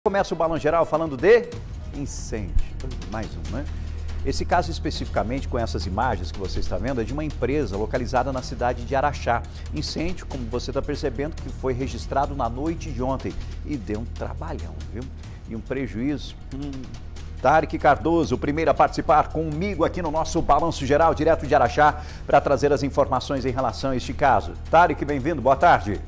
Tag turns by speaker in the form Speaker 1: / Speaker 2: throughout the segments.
Speaker 1: Começa o Balão Geral falando de incêndio. Mais um, né? Esse caso especificamente, com essas imagens que você está vendo, é de uma empresa localizada na cidade de Araxá. Incêndio, como você está percebendo, que foi registrado na noite de ontem e deu um trabalhão, viu? E um prejuízo. Tarek Cardoso, o primeiro a participar comigo aqui no nosso Balanço Geral, direto de Araxá, para trazer as informações em relação a este caso. Tarek, bem-vindo, boa tarde.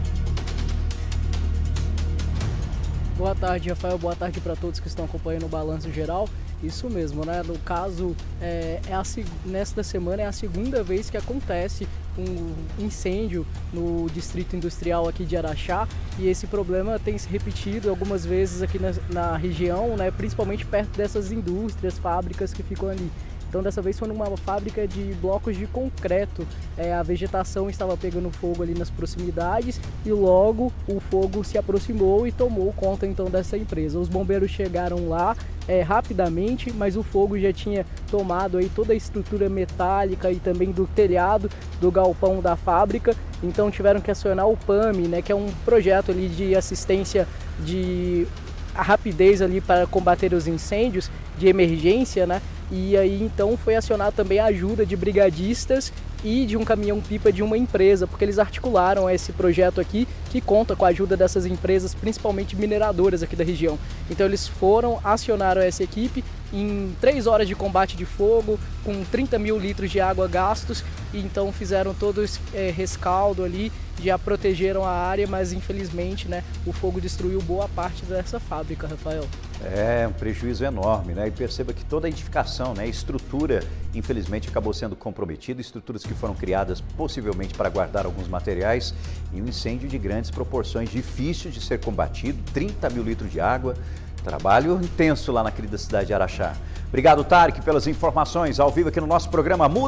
Speaker 2: Boa tarde, Rafael. Boa tarde para todos que estão acompanhando o Balanço Geral. Isso mesmo, né? No caso, nesta semana é a segunda vez que acontece um incêndio no distrito industrial aqui de Araxá, e esse problema tem se repetido algumas vezes aqui na região, né? Principalmente perto dessas indústrias, fábricas que ficam ali. Então dessa vez foi numa fábrica de blocos de concreto. A vegetação estava pegando fogo ali nas proximidades e logo o fogo se aproximou e tomou conta então dessa empresa. Os bombeiros chegaram lá rapidamente, mas o fogo já tinha tomado aí toda a estrutura metálica e também do telhado do galpão da fábrica. Então tiveram que acionar o PAMI, né, que é um projeto ali de assistência de rapidez ali para combater os incêndios de emergência, né? E aí então foi acionar também a ajuda de brigadistas e de um caminhão-pipa de uma empresa, porque eles articularam esse projeto aqui, que conta com a ajuda dessas empresas, principalmente mineradoras aqui da região. Então eles acionaram essa equipe em 3 horas de combate de fogo, com 30 mil litros de água gastos, e então fizeram todo esse rescaldo ali, já protegeram a área, mas infelizmente, né, o fogo destruiu boa parte dessa fábrica, Rafael.
Speaker 1: É um prejuízo enorme, né? E perceba que toda a edificação, né, a estrutura, infelizmente, acabou sendo comprometida, estruturas que foram criadas possivelmente para guardar alguns materiais, e um incêndio de grandes proporções, difícil de ser combatido, 30 mil litros de água, trabalho intenso lá na querida cidade de Araxá. Obrigado, Tarek, pelas informações ao vivo aqui no nosso programa.